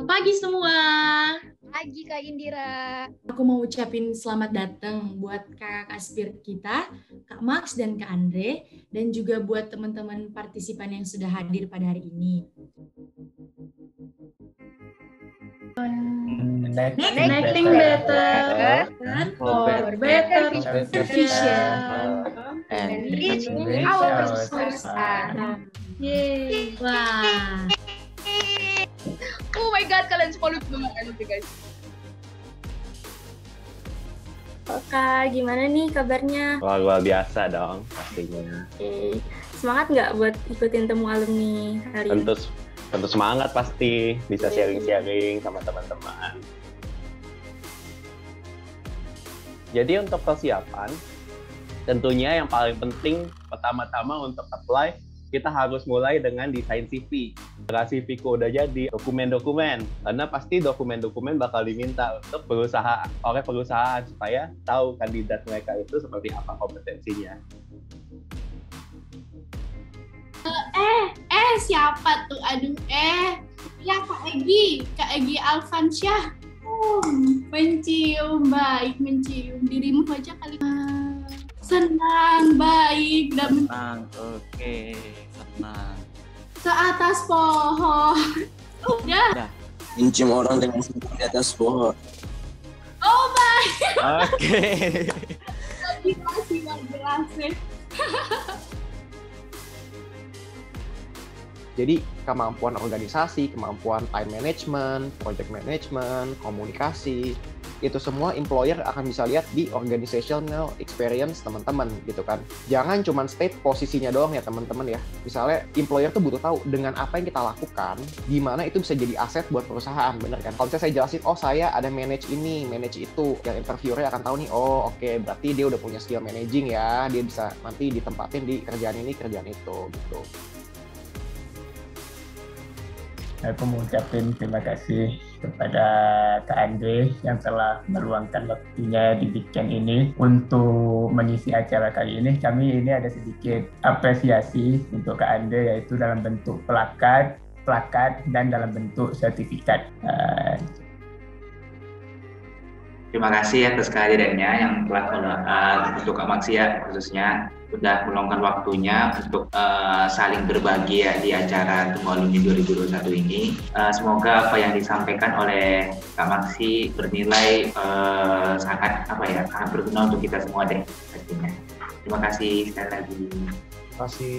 pagi semua. Pagi Kak Indira. Aku mau ucapin selamat datang buat kakak aspir kita, Kak Max dan Kak Andre, dan juga buat teman-teman partisipan yang sudah hadir pada hari ini. Connecting better for better vision And reaching our purpose. Yeay. Wah. Oh my god, kalian semua lucu banget guys. Kak, gimana nih kabarnya? Wah, luar biasa dong pastinya. Semangat nggak buat ikutin temu alumni hari ini? Tentu semangat pasti, bisa sharing-sharing sama teman-teman. Jadi untuk persiapan, tentunya yang paling penting pertama-tama untuk apply, kita harus mulai dengan desain CV. Setelah CV-ku udah jadi, dokumen-dokumen. Karena pasti dokumen-dokumen bakal diminta untuk oleh perusahaan supaya tahu kandidat mereka itu seperti apa kompetensinya. Siapa tuh? Ya Kak Egi Alfansyah. Mencium, baik mencium. Dirimu aja kali. Senang, baik, dan senang, oke, senang. Seatas pohon. Udah. Mencium orang dengan senang di atas pohon. Oh baik. Oke. Jelas. Jadi kemampuan organisasi, kemampuan time management, project management, komunikasi, itu semua employer akan bisa lihat di organizational experience teman-teman gitu kan. Jangan cuma state posisinya doang ya teman-teman ya. Misalnya employer tuh butuh tahu dengan apa yang kita lakukan, gimana itu bisa jadi aset buat perusahaan, bener kan? Kalau misalnya saya jelasin, oh saya ada manage ini, manage itu, yang interviewernya akan tahu nih, oh oke, berarti dia udah punya skill managing ya, dia bisa nanti ditempatin di kerjaan ini, kerjaan itu gitu. Aku mau ucapin terima kasih kepada Kak Andre yang telah meluangkan waktunya di weekend ini untuk mengisi acara kali ini. Kami ini ada sedikit apresiasi untuk Kak Andre, yaitu dalam bentuk plakat dan dalam bentuk sertifikat. Terima kasih atas kehadirannya yang telah untuk Kak Maxia khususnya sudah meluangkan waktunya untuk saling berbagi ya di acara Temu Alumni 2021 ini. Semoga apa yang disampaikan oleh Kak Maxi bernilai sangat berguna untuk kita semua deh pastinya. Terima kasih sekali lagi. Terima kasih.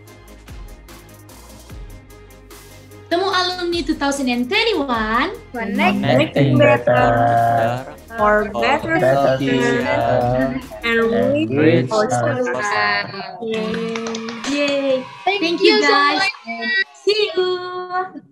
Temu Alumni 2021. Connecting better for better vision and reach our purpose. Yay. Thank you guys. See you.